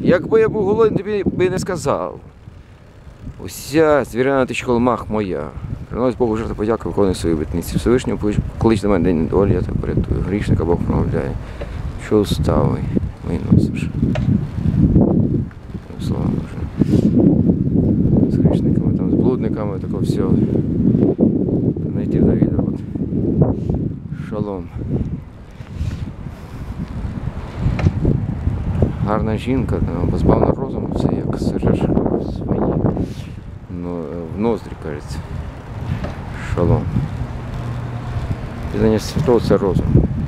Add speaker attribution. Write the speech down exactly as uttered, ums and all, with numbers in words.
Speaker 1: Якби я був голодний, тобі би не сказав. Уся звіряна ти чхолмах моя. Приносить Богу жертву подяку, виконую свої обітниці. Всевишнього клич до мене день недолі, я тебе порятую. Грішника Бог промовляє. Що уставий, виносиш. Слава Боже. З грішниками, там, з блудниками, тако все. Знайти Давіда. От. Шалом. Гарна жінка, позбавна розуму, це як сиреш в свині. Ну, в ноздрі, кажеться. Шалом. Пізнання святого – це розум.